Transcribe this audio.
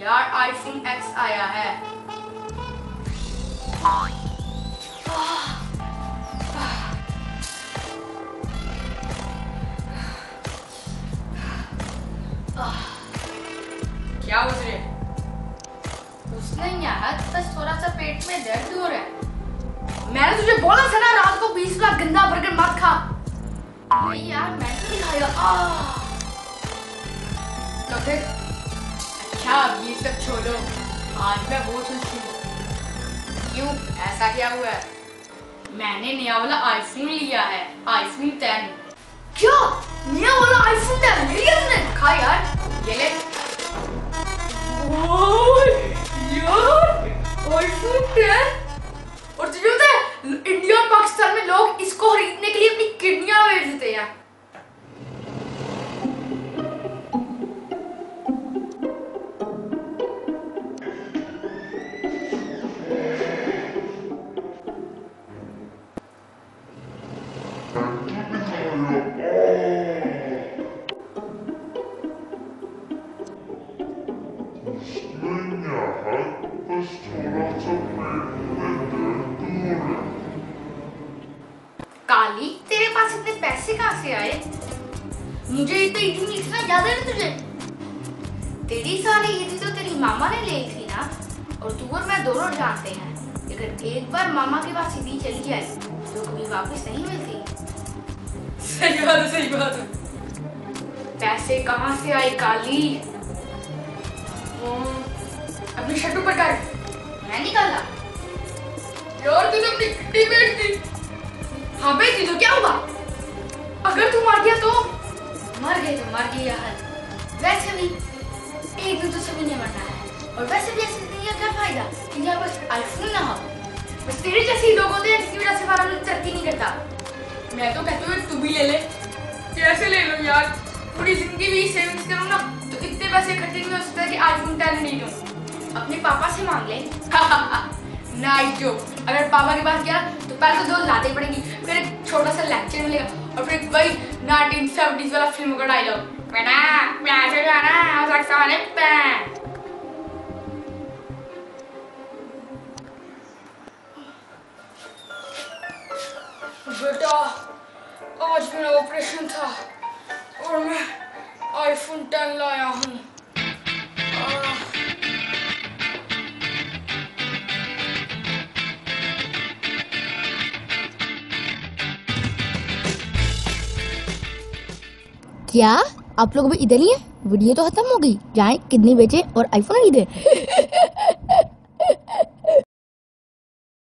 यार iPhone x आया है। क्या उस रहे? कुछ नहीं यार, बस थोड़ा सा पेट में दर्द हो रहा है। मैंने तुझे बोला था ना रात को 20 का गंदा बर्गर मत खा। नहीं यार मैंने नहीं खाया। तो फिर अच्छा अब ये सब छोड़ो, आज मैं बहुत खुश हूँ। क्यों, ऐसा क्या हुआ है? मैंने नया वाला आईफोन लिया है, आईफोन 10। क्या नया वाला आईफोन 10 लिया तुमने? खा यार, ये ले। यार आईफोन 10, और तुझे पता है इंडिया और पाकिस्तान में लोग इसको खरीदने के लिए अपनी किडनियां बेच देते हैं। काली, तेरे पास इतने पैसे कहाँ से आए? मुझे तो इतनी इतना याद है ना तुझे? तेरी सारी ईद तो तेरी मामा ने ली थी ना, और तू और मैं दोनों जानते हैं अगर एक बार मामा के पास ईदी चली जाए तो कभी वापस नहीं मिलती। सही बात है, सही बात है। पैसे कहाँ से आए काली? अपनी शर्ट ऊपर कर। मैं निकाला यार, तूने अपनी किड्नी बेच दी। हाँ बेच दी तो क्या हुआ? अगर तू मर गया तो मर गए तो मर गई यार। वैसे भी एक दिन तो सभी ने मरना है, और वैसे भी ऐसी जिंदगी का क्या फायदा कि यहाँ बस आईफोन ना हो। बस तेरे जैसे लोग होते हैं जिसकी वजह से हमारा मुल्क तरक्की नहीं करता। मैं तो कहती हूँ तू भी ले ले। कैसे ले लो यार, पूरी जिंदगी भी सेविंग्स करूँ ना तो इतने पैसे इकट्ठे नहीं हो सकते कि आईफोन 10 नहीं लूँ। अपने पापा से मांग ले। Nice joke. अगर पापा के पास गया तो पहले तो 2 लाते पड़ेंगी, फिर एक छोटा सा लेक्चर मिलेगा, और फिर वही 1970s वाला फिल्म का डायलॉग, बेटा पैसे जाना हो सकता है पे। बेटा आज मेरा ऑपरेशन था और मैं आईफोन 10 लाया हूँ। क्या आप लोग अभी इधर ही हैं? वीडियो तो खत्म हो गई, जाएं किडनी बेचें और आईफोन खरीदें।